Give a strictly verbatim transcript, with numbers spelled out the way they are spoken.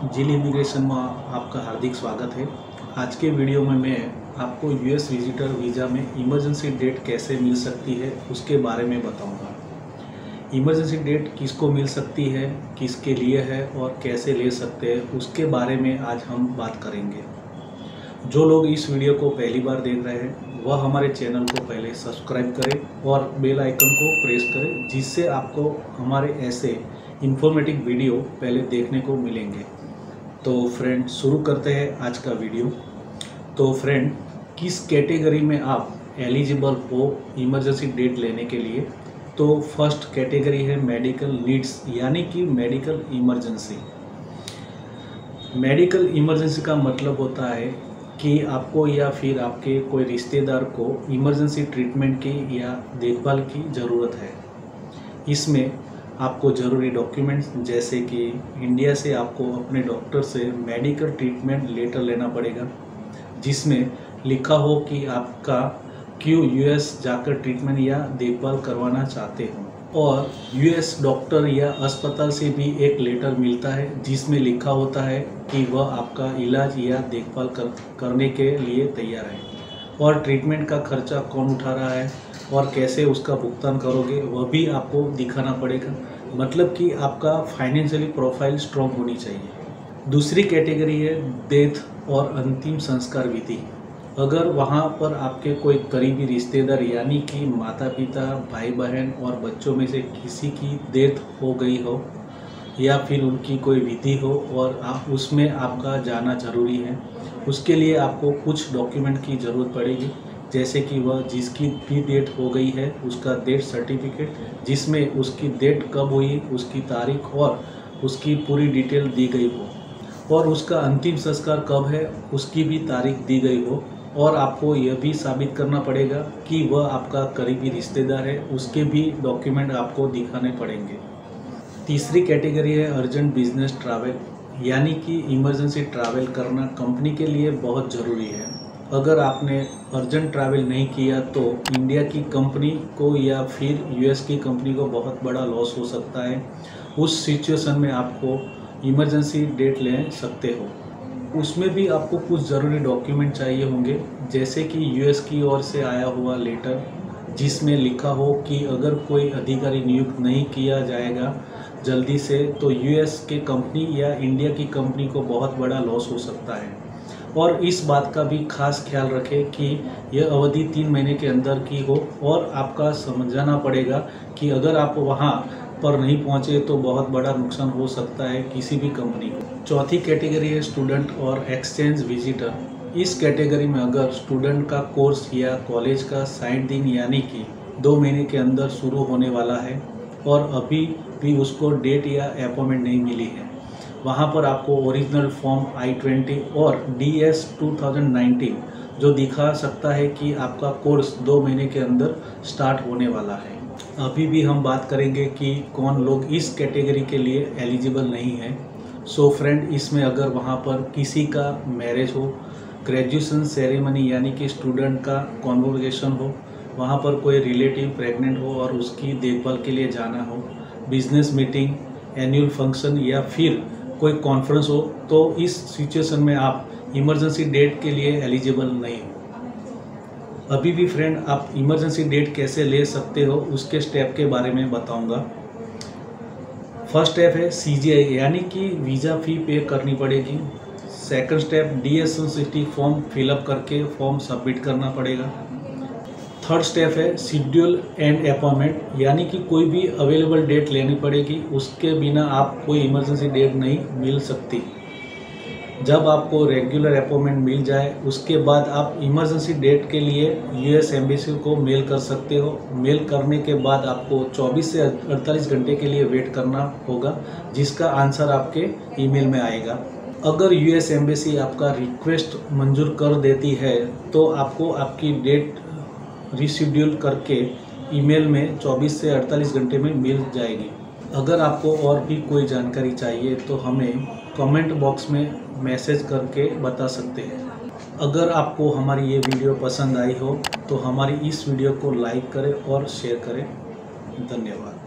जिल इमिग्रेशन में आपका हार्दिक स्वागत है। आज के वीडियो में मैं आपको यूएस विजिटर वीज़ा में इमरजेंसी डेट कैसे मिल सकती है उसके बारे में बताऊंगा। इमरजेंसी डेट किसको मिल सकती है, किसके लिए है और कैसे ले सकते हैं उसके बारे में आज हम बात करेंगे। जो लोग इस वीडियो को पहली बार देख रहे हैं वह हमारे चैनल को पहले सब्सक्राइब करें और बेल आइकन को प्रेस करें, जिससे आपको हमारे ऐसे इन्फॉर्मेटिव वीडियो पहले देखने को मिलेंगे। तो फ्रेंड शुरू करते हैं आज का वीडियो। तो फ्रेंड, किस कैटेगरी में आप एलिजिबल हो इमरजेंसी डेट लेने के लिए? तो फर्स्ट कैटेगरी है मेडिकल नीड्स, यानी कि मेडिकल इमरजेंसी। मेडिकल इमरजेंसी का मतलब होता है कि आपको या फिर आपके कोई रिश्तेदार को इमरजेंसी ट्रीटमेंट की या देखभाल की ज़रूरत है। इसमें आपको ज़रूरी डॉक्यूमेंट्स जैसे कि इंडिया से आपको अपने डॉक्टर से मेडिकल ट्रीटमेंट लेटर लेना पड़ेगा, जिसमें लिखा हो कि आपका क्यों यूएस जाकर ट्रीटमेंट या देखभाल करवाना चाहते हो। और यूएस डॉक्टर या अस्पताल से भी एक लेटर मिलता है जिसमें लिखा होता है कि वह आपका इलाज या देखभाल कर, करने के लिए तैयार है और ट्रीटमेंट का खर्चा कौन उठा रहा है और कैसे उसका भुगतान करोगे वह भी आपको दिखाना पड़ेगा। मतलब कि आपका फाइनेंशियली प्रोफाइल स्ट्रॉन्ग होनी चाहिए। दूसरी कैटेगरी है डेथ और अंतिम संस्कार विधि। अगर वहाँ पर आपके कोई करीबी रिश्तेदार यानी कि माता पिता, भाई बहन और बच्चों में से किसी की डेथ हो गई हो या फिर उनकी कोई विधि हो और आप उसमें आपका जाना ज़रूरी है, उसके लिए आपको कुछ डॉक्यूमेंट की ज़रूरत पड़ेगी, जैसे कि वह जिसकी भी डेट हो गई है उसका डेथ सर्टिफिकेट, जिसमें उसकी डेट कब हुई, उसकी तारीख और उसकी पूरी डिटेल दी गई हो और उसका अंतिम संस्कार कब है उसकी भी तारीख दी गई हो। और आपको यह भी साबित करना पड़ेगा कि वह आपका करीबी रिश्तेदार है, उसके भी डॉक्यूमेंट आपको दिखाने पड़ेंगे। तीसरी कैटेगरी है अर्जेंट बिजनेस ट्रैवल, यानी कि इमरजेंसी ट्रैवल करना कंपनी के लिए बहुत ज़रूरी है। अगर आपने अर्जेंट ट्रैवल नहीं किया तो इंडिया की कंपनी को या फिर यूएस की कंपनी को बहुत बड़ा लॉस हो सकता है। उस सिचुएशन में आपको इमरजेंसी डेट ले सकते हो। उसमें भी आपको कुछ ज़रूरी डॉक्यूमेंट चाहिए होंगे, जैसे कि यूएस की ओर से आया हुआ लेटर जिसमें लिखा हो कि अगर कोई अधिकारी नियुक्त नहीं किया जाएगा जल्दी से तो यूएस के कंपनी या इंडिया की कंपनी को बहुत बड़ा लॉस हो सकता है। और इस बात का भी खास ख्याल रखें कि यह अवधि तीन महीने के अंदर की हो और आपका समझाना पड़ेगा कि अगर आप वहां पर नहीं पहुंचे तो बहुत बड़ा नुकसान हो सकता है किसी भी कंपनी को। चौथी कैटेगरी है स्टूडेंट और एक्सचेंज विजिटर। इस कैटेगरी में अगर स्टूडेंट का कोर्स या कॉलेज का साठ दिन यानी कि दो महीने के अंदर शुरू होने वाला है और अभी भी उसको डेट या अपॉइंटमेंट नहीं मिली है, वहाँ पर आपको ओरिजिनल फॉर्म आई ट्वेंटी और D S two thousand nineteen जो दिखा सकता है कि आपका कोर्स दो महीने के अंदर स्टार्ट होने वाला है। अभी भी हम बात करेंगे कि कौन लोग इस कैटेगरी के लिए एलिजिबल नहीं है। सो फ्रेंड, इसमें अगर वहाँ पर किसी का मैरिज हो, ग्रेजुएशन सेरेमनी यानी कि स्टूडेंट का कॉन्वोकेशन हो, वहाँ पर कोई रिलेटिव प्रेग्नेंट हो और उसकी देखभाल के लिए जाना हो, बिजनेस मीटिंग, एनुअल फंक्शन या फिर कोई कॉन्फ्रेंस हो, तो इस सिचुएशन में आप इमरजेंसी डेट के लिए एलिजिबल नहीं हो। अभी भी फ्रेंड, आप इमरजेंसी डेट कैसे ले सकते हो उसके स्टेप के बारे में बताऊंगा। फर्स्ट स्टेप है सीजीआई, यानी कि वीज़ा फ़ी पे करनी पड़ेगी। Second step D S one sixty form fill up करके फॉर्म सबमिट करना पड़ेगा। थर्ड स्टेप है शेड्यूल एंड अपॉइंटमेंट, यानी कि कोई भी अवेलेबल डेट लेनी पड़ेगी, उसके बिना आप कोई इमरजेंसी डेट नहीं मिल सकती। जब आपको रेगुलर अपॉइंटमेंट मिल जाए उसके बाद आप इमरजेंसी डेट के लिए यूएस एम्बेसी को मेल कर सकते हो। मेल करने के बाद आपको चौबीस से अड़तालीस घंटे के लिए वेट करना होगा, जिसका आंसर आपके ईमेल में आएगा। अगर यूएस एम्बेसी आपका रिक्वेस्ट मंजूर कर देती है तो आपको आपकी डेट रीशेड्यूल करके ईमेल में चौबीस से अड़तालीस घंटे में मिल जाएगी। अगर आपको और भी कोई जानकारी चाहिए तो हमें कमेंट बॉक्स में मैसेज करके बता सकते हैं। अगर आपको हमारी ये वीडियो पसंद आई हो तो हमारी इस वीडियो को लाइक करें और शेयर करें। धन्यवाद।